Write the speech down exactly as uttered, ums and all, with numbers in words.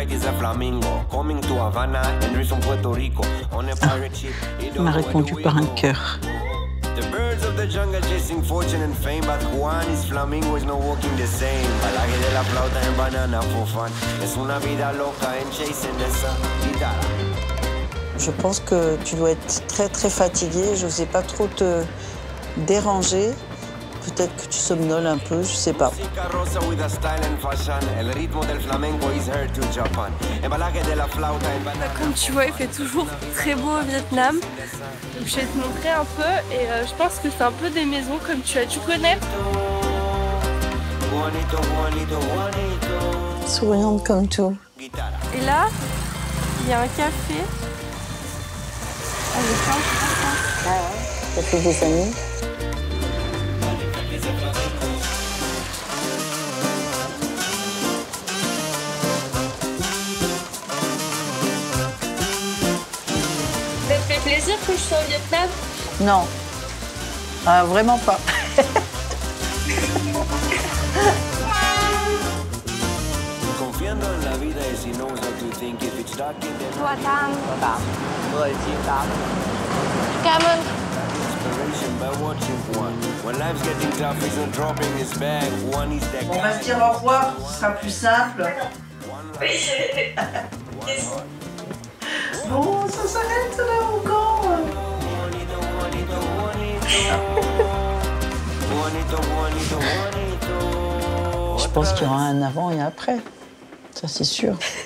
On m'a répondu par un cœur. The birds of the jungle chasing fortune and fame, but Juan is flamingo is not walking the same. Palaje de la flauta en banana for fun. Es una vida loca en chasing the sun. Guitarra. Je pense que tu dois être très très fatigué. Je ne sais pas trop te déranger. Peut-être que tu somnoles un peu, je sais pas. Comme tu vois, il fait toujours très beau au Vietnam. Donc je vais te montrer un peu et euh, je pense que c'est un peu des maisons comme tu as dû connaître. Souriante comme tout. Et là, il y a un café. Avec plein de choses. Ah ouais, ça fait des amis. Ça te fait plaisir que je sois au Vietnam? Non, ah, vraiment pas. Hoa Tam. Cảm ơn. On va se dire au revoir, ce sera plus simple. Bon, ça s'arrête là encore. Je pense qu'il y aura un avant et un après. Ça, c'est sûr.